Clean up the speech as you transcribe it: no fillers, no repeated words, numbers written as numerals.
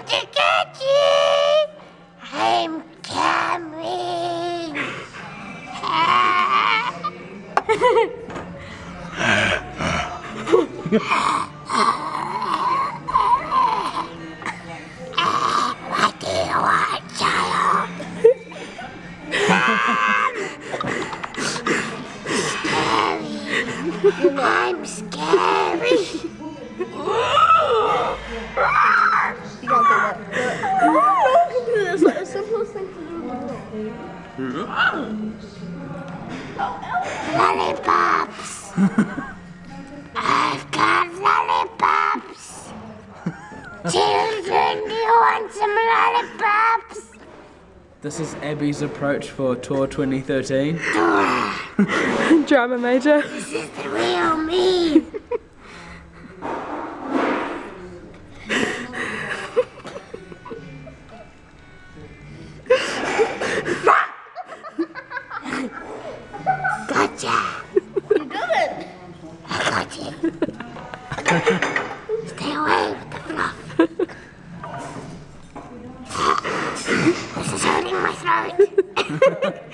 to get you! I'm coming! What do you want, child? Scary. I'm scary. You gotta do that. No one can do this. It's the simplest thing to do in the world. Lollipops. I've got lollipops. Children, do you want some lollipops? This is Abby's approach for Tour 2013. Drama major. This is the real me. Gotcha. You did it. I got you. Stay away with the fluff. This is hurting my throat.